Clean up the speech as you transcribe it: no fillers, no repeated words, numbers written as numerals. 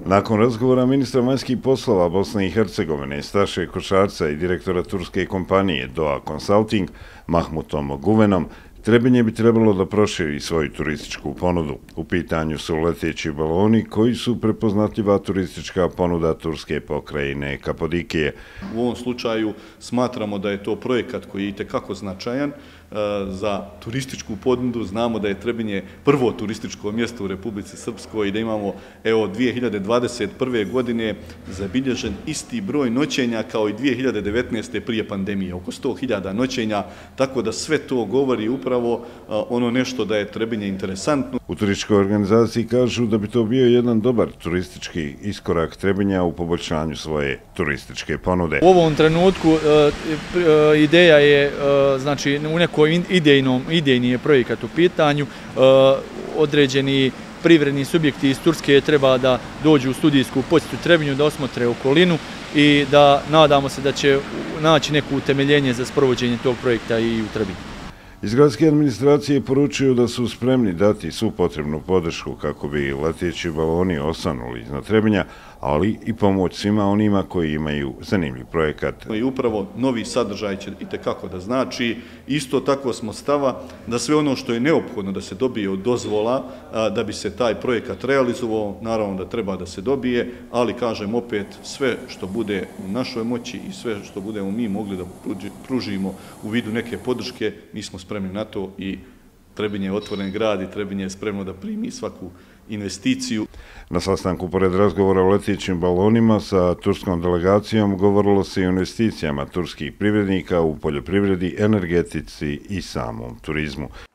Nakon razgovora ministra vanjskih poslova Bosne i Hercegovine Staše Košarca i direktora turske kompanije Doha Consulting Mahmutom Guvenom, Trebinje bi trebalo da proširi svoju turističku ponudu. U pitanju su leteći baloni koji su prepoznatljiva turistička ponuda turske pokrajine Kapodikije. U ovom slučaju smatramo da je to projekat koji je itekako značajan za turističku ponudu. Znamo da je Trebinje prvo turističko mjesto u Republici Srpskoj i da imamo 2021. godine zabilježen isti broj noćenja kao i 2019. prije pandemije, oko 100.000 noćenja, tako da sve to govori upravo ono nešto da je Trebinje interesantno. U turističkoj organizaciji kažu da bi to bio jedan dobar turistički iskorak Trebinja u poboljšanju svoje turističke ponude. U ovom trenutku ideja je, znači, u nekoj idejni je projekat u pitanju. Određeni privredni subjekti iz Turske treba da dođu u studijsku posjetu Trebinju, da osmotre okolinu i da nadamo se da će naći neko utemeljenje za sprovođenje tog projekta i u Trebinju. Iz gradske administracije poručuju da su spremni dati svu potrebnu podršku kako bi leteći baloni osvanuli iznad Trebinja, ali i pomoć svima onima koji imaju zanimljiv projekat. I upravo novi sadržaj će itekako da znači. Isto tako smo stava da sve ono što je neophodno da se dobije od dozvola da bi se taj projekat realizovao, naravno da treba da se dobije, ali kažem opet sve što bude u našoj moći i sve što budemo mi mogli da pružimo u vidu neke podrške, mi smo spremni na to i Trebinje je otvoren grad i Trebinje je spremno da primi svaku investiciju. Na sastanku, pored razgovora o letećim balonima sa turskom delegacijom, govorilo se i o investicijama turskih privrednika u poljoprivredi, energetici i samom turizmu.